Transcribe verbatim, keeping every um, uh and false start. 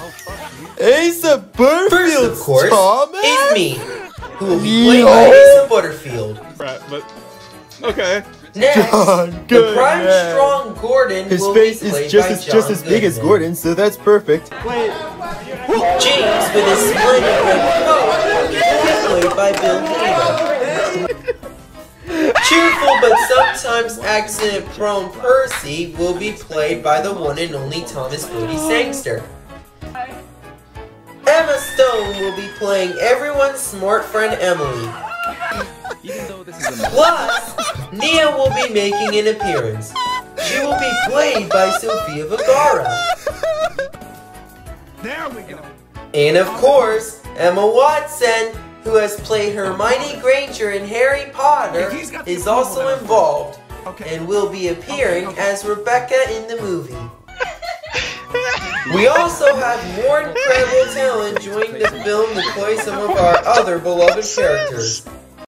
Asa Butterfield, First, of course, Thomas? is me, who will be played by Asa Butterfield. Right, but okay. Next, John the Goodman. prime strong Gordon His will face be played is just by as John just as big as Goodman. Gordon, so that's perfect. James, with his splendid red coat, will be played by Bill Hader. Cheerful but sometimes accident-prone Percy will be played by the one and only Thomas Bodie Sangster. Emma Stone will be playing everyone's smart friend Emily. Plus, Nia will be making an appearance. She will be played by Sofia Vergara. There we go. And of course, Emma Watson, who has played Hermione Granger in Harry Potter, is also involved and will be appearing as Rebecca in the movie. We also have more incredible talent joining the film to play some of our other beloved characters.